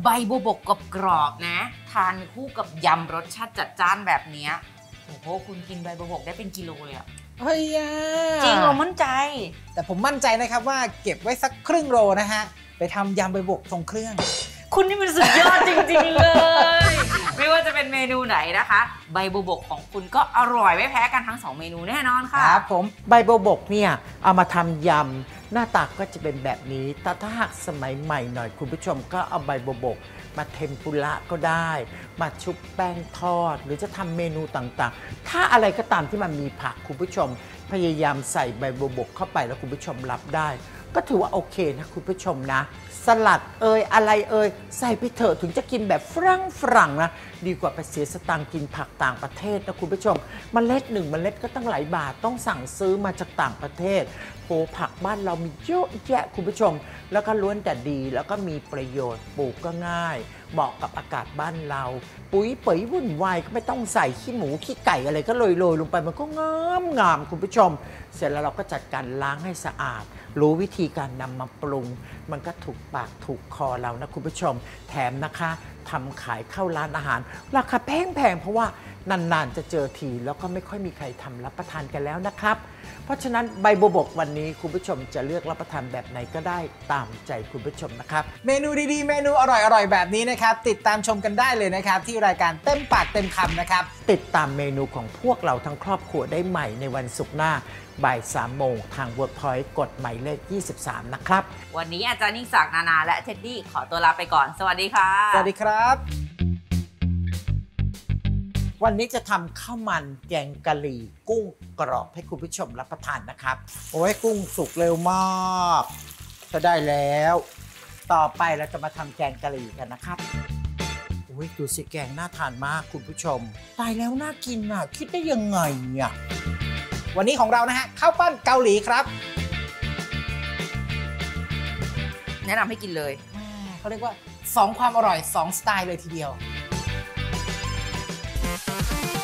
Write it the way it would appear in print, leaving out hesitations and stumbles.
บัวบกกรอบๆนะทานคู่กับยำรสชาติจัดจ้านแบบนี้โอ้โหคุณกินใบบัวบกได้เป็นกิโลเลยอะเฮ้ยจริงเรามั่นใจแต่ผมมั่นใจนะครับว่าเก็บไว้สักครึ่งโลนะฮะไปทำยำใบบัวบกทรงเครื่องคุณนี่มันสุดยอดจริงๆเลยไม่ว่าจะเป็นเมนูไหนนะคะใบบัวบกของคุณก็อร่อยไม่แพ้กันทั้ง2เมนูแน่นอนค่ะครับผมใบบัวบกเนี่ยเอามาทำยำหน้าตาก็จะเป็นแบบนี้แต่ถ้าหากสมัยใหม่หน่อยคุณผู้ชมก็เอาใบบัวบกมาเทมปุระก็ได้มาชุบแป้งทอดหรือจะทำเมนูต่างๆถ้าอะไรก็ตามที่มันมีผักคุณผู้ชมพยายามใส่ใบบัวบกเข้าไปแล้วคุณผู้ชมรับได้ก็ถือว่าโอเคนะคุณผู้ชมนะสลัดอะไรใส่ไปเถอะถึงจะกินแบบฝรั่งนะดีกว่าไปเสียสตางค์กินผักต่างประเทศนะคุณผู้ชมเมล็ด1 เมล็ดก็ตั้งหลายบาทต้องสั่งซื้อมาจากต่างประเทศโหผักบ้านเรามีเยอะแยะคุณผู้ชมแล้วก็ล้วนแต่ดีแล้วก็มีประโยชน์ปลูกก็ง่ายเหมาะกับอากาศบ้านเราปุ๋ยเป๋ยวุ่นวายก็ไม่ต้องใส่ขี้หมูขี้ไก่อะไรก็โรยลงไปมันก็งามคุณผู้ชมเสร็จแล้วเราก็จัดการล้างให้สะอาดรู้วิธีการนำมาปรุงมันก็ถูกปากถูกคอเรานะคุณผู้ชมแถมนะคะทำขายเข้าร้านอาหารราคาแพงเพราะว่านานๆจะเจอทีแล้วก็ไม่ค่อยมีใครทำรับประทานกันแล้วนะครับเพราะฉะนั้นใบบัวบกวันนี้คุณผู้ชมจะเลือกรับประทานแบบไหนก็ได้ตามใจคุณผู้ชมนะครับเมนูดีๆเมนูอร่อยแบบนี้นะครับติดตามชมกันได้เลยนะครับที่รายการเต็มปากเต็มคำนะครับติดตามเมนูของพวกเราทั้งครอบครัวได้ใหม่ในวันศุกร์หน้าบ่าย3 โมงทาง Workpoint กดหมายเลข23นะครับวันนี้อาจารย์ยิ่งศักดิ์นานาและเท็ดดี้ขอตัวลาไปก่อนสวัสดีค่ะสวัสดีครับวันนี้จะทำข้าวมันแกงกะหรี่กุ้งกรอบให้คุณผู้ชมรับประทานนะครับโอ้ยกุ้งสุกเร็วมากจะได้แล้วต่อไปเราจะมาทำแกงกะหรี่กันนะครับโอ้ยดูสิแกงน่าทานมากคุณผู้ชมตายแล้วน่ากินอ่ะคิดได้ยังไงเนี่ยวันนี้ของเรานะฮะข้าวปั้นเกาหลีครับแนะนำให้กินเลยเขาเรียกว่า2ความอร่อย2สไตล์เลยทีเดียว